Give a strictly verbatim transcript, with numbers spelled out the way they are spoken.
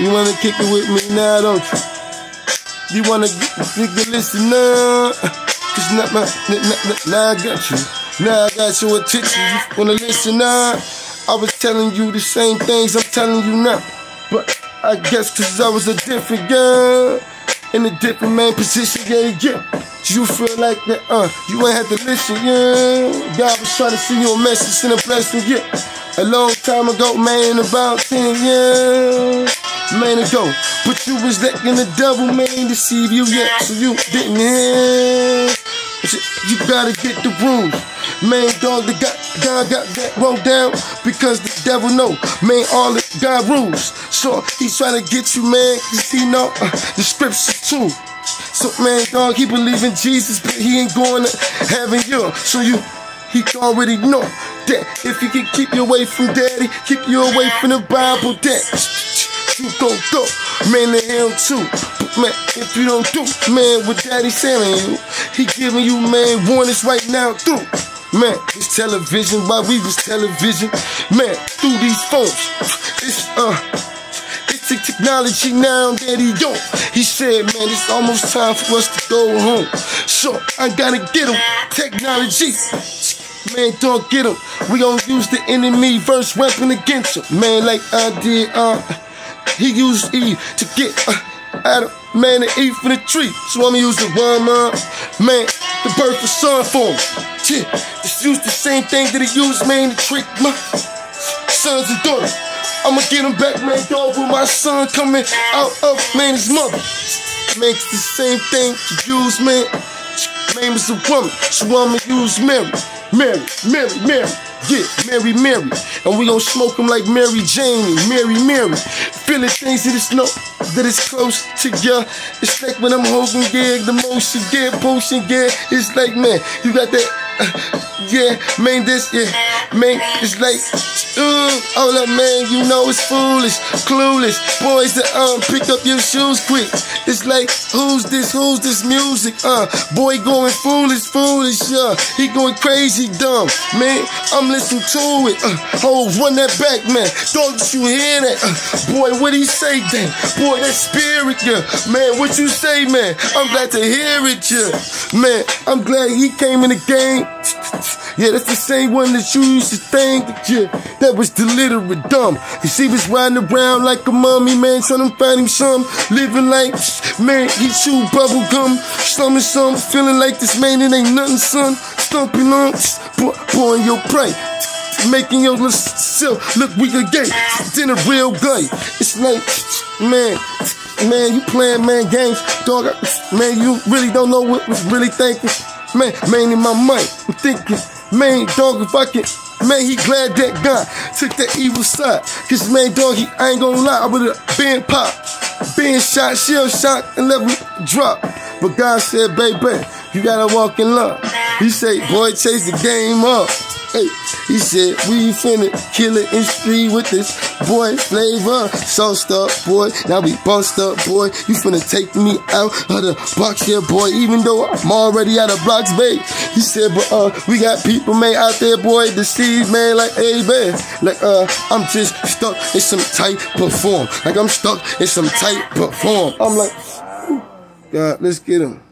You wanna kick it with me now, don't you? You wanna get listen now? Cause now, now, now I got you. Now I got your attention. You wanna listen now? I was telling you the same things I'm telling you now. But I guess cause I was a different girl in a different man position, yeah, yeah. You feel like that, uh, you ain't have to listen, yeah. God was trying to send you a message and a blessing, yeah. A long time ago, man, about ten years, man ago. But you was letting the devil, man, deceive you, yeah. So you didn't hear. You gotta get the rules. Man, dog, the God, God got that wrote down because the devil know, man, all the God rules. So he's trying to get you, man, cause he know uh, the scriptures too. So, man, dog, he believe in Jesus, but he ain't going to heaven, yeah. So you, he already know that if he can keep you away from daddy, keep you away from the Bible, that you gon' go, man, to hell too. But, man, if you don't do, man, what daddy's telling you, he giving you, man, warnings right now through. Man, it's television, while we was television, man, through these phones, it's, uh, it's the technology now that he don't. He said, man, it's almost time for us to go home. So, I gotta get him, technology. Man, don't get him. We gon' use the enemy verse weapon against him. Man, like I did, uh, he used Eve to get uh, Adam, man, and Eve from the tree. So I'ma use the one, uh, man, the birth of son for him. Yeah, just use the same thing that he used, man, to trick my sons and daughters. I'ma get him back, man, dog, with my son coming out of, man, his mother. Man, it's the same thing to use, man. Man was a woman, so I'ma use Mary. Mary, Mary, Mary. Yeah, Mary, Mary. And we gon' smoke him like Mary Jane and Mary, Mary. Feeling things that it's no, that it's close to ya. It's like when I'm holding, yeah, the motion, yeah, potion, yeah. It's like, man, you got that, uh, yeah, man, this, yeah, man, it's like, uh, hold up, man, you know it's foolish, clueless. Boys that, um, pick up your shoes quick. It's like, who's this, who's this music, uh, boy going foolish, foolish, yeah. He going crazy, dumb, man, I'm listening to it, uh, oh, run that back, man, don't you hear that, uh, boy, what he say, then, boy, that spirit, yeah, man, what you say, man, I'm glad to hear it, yeah, man, I'm glad he came in the game, yeah, that's the same one that you used to think, yeah, that was illiterate, dumb, cause he was riding around like a mummy, man, trying to find him some, living like, man, he chew bubble gum, some and some, feeling like this, man, it ain't nothing, son, stomping on, boy, boy, your prey, making your little self look weak again, then a real guy, it's like, man, man, you playing, man, games, dog, man, you really don't know what was really thinking, man, man, in my mind, I'm thinking, man, dog, if I can, man, he glad that guy took that evil side, cause, man, dog, he, I ain't gonna lie, I would've been popped, been shot, shell shot, and let me drop, but God said, baby, you gotta walk in love, he said, boy, chase the game up. Hey, he said, we finna kill it in street with this boy flavor. Sauced up, boy. Now we bust up, boy. You finna take me out of the box here, boy. Even though I'm already out of blocks, babe. He said, but uh, we got people, man, out there, boy, deceived, man, like, hey, man. Like, uh, I'm just stuck in some type of form. Like, I'm stuck in some type of form. I'm like, God, let's get him.